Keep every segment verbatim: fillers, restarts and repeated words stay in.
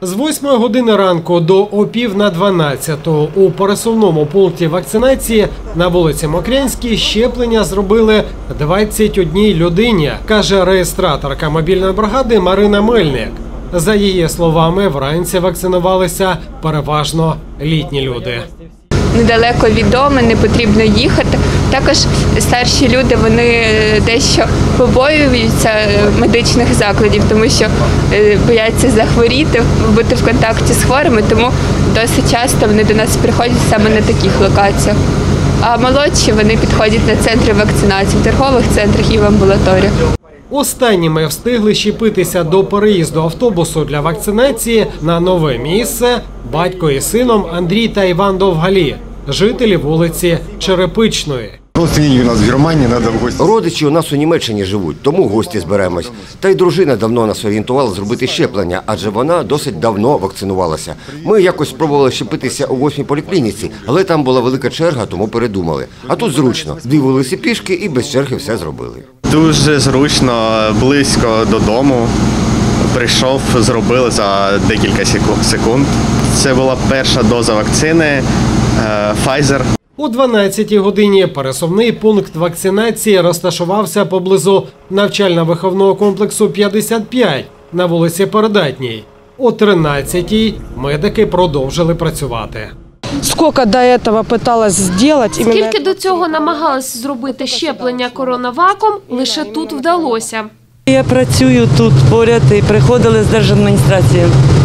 З восьмої години ранку до опів на дванадцяту у пересувному пункті вакцинації на вулиці Мокрянській щеплення зробили двадцять одній людині, каже реєстраторка мобільної бригади Марина Мельник. За її словами, вранці вакцинувалися переважно літні люди. Недалеко від дому, не потрібно їхати. Також старші люди, вони дещо побоюються медичних закладів, тому що бояться захворіти, бути в контакті з хворими, тому досить часто вони до нас приходять саме на таких локаціях. А молодші, вони підходять на центри вакцинації, в торгових центрах і в амбулаторіях. Останніми встигли щепитися до переїзду автобусу для вакцинації на нове місце батько із сином Андрій та Іван Довгалі, жителі вулиці Черепичної. Родственники у нас в Германії, треба в гості. Родичі у нас у Німеччині живуть, тому в гості зберемось. Та й дружина давно нас орієнтувала зробити щеплення, адже вона досить давно вакцинувалася. Ми якось спробували щепитися у восьмій поліклініці, але там була велика черга, тому передумали. А тут зручно. Дві вулиці пішки і без черги все зробили. Дуже зручно, близько додому. Прийшов, зробили за декілька секунд. Це була перша доза вакцини Pfizer. О дванадцятій годині пересувний пункт вакцинації розташувався поблизу навчально-виховного комплексу п'ятдесят п'ять на вулиці Передатній. О тринадцятій медики продовжили працювати. Скільки до цього намагалась зробити? Скільки до цього намагалась зробити щеплення коронаваком, лише тут вдалося. Я працюю тут поряд і приходили з держадміністрації.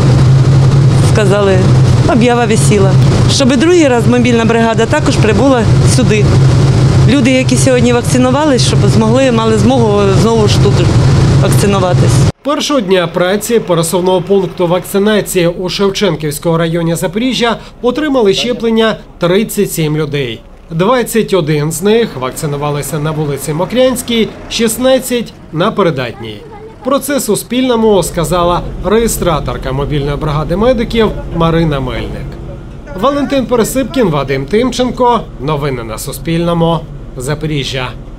Сказали, об'ява висіла. Щоб другий раз мобільна бригада також прибула сюди. Люди, які сьогодні вакцинувалися, щоб змогли, мали змогу знову ж тут вакцинуватись. Першого дня праці пересувного пункту вакцинації у Шевченківському районі Запоріжжя отримали щеплення тридцять сім людей. двадцять один з них вакцинувалися на вулиці Мокрянській, шістнадцять – на Передатній. Про це Суспільному сказала реєстраторка мобільної бригади медиків Марина Мельник. Валентин Пересипкін, Вадим Тимченко. Новини на Суспільному. Запоріжжя.